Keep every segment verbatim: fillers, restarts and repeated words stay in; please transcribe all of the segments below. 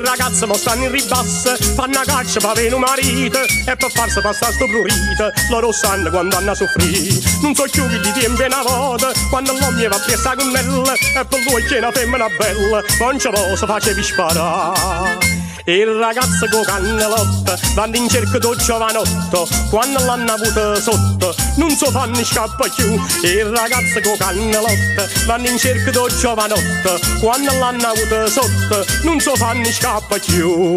i ragazzi mo stanno in ribasso, fanno a caccia per avere un marito e per farsi passare sto prurito loro sanno quando hanno a soffrire. Non so più che gli tempi una volta quando l'uomo va a piessa con nella e per lui c'è una femmina bella non ce lo si facevi sparare. Il ragazzo con cannelotto vanno in cerca del giovanotto quando l'hanno avuto sotto non so fanno scappa più. Il ragazzo con cannelotto vanno in cerca del giovanotto quando l'hanno avuto sotto non so fanno scappa più.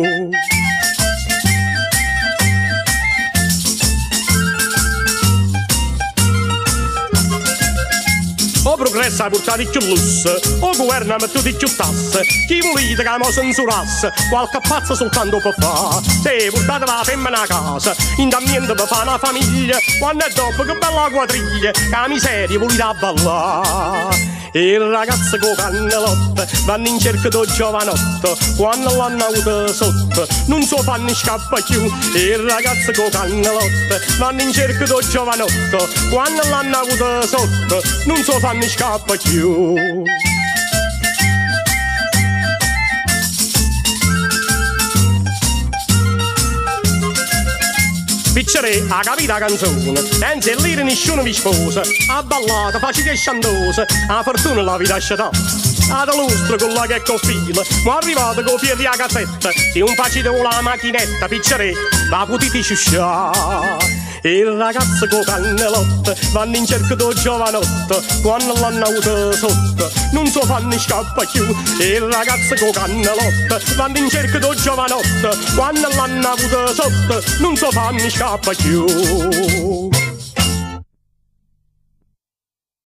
O progresso ha portato più lusso, o governo ha mettuto più tasse. Chi volete che mo censurasse, qualche pazzo soltanto per fa. Se portate la femmina a casa, intanto per fare una famiglia, quando è dopo che bella quadriglia, che la miseria volete a ballare. Il ragazzo con cannelotto vanno in cerca del giovanotto quando l'hanno avuto sotto non so fanno scappa più. Il ragazzo con cannelotto vanno in cerca del giovanotto quando l'hanno avuto sotto non so fanno scappa più. Piccere, ha capito la canzone, senza il lire nessuno vi sposa, ha ballato, facile e sciantosa, a fortuna la vita sciatà. Ad lustro con la che confila, ma arrivato con piedi a cassetta, se un facile con la macchinetta, piccere, la potete sciusciare. Il ragazzo con cannelotto vanno in cerca del giovanotto quando l'hanno avuto sotto non so fanno scappa più. Il ragazzo con cannelotto vanno in cerca del giovanotto quando l'hanno avuto sotto non so fanno scappa più.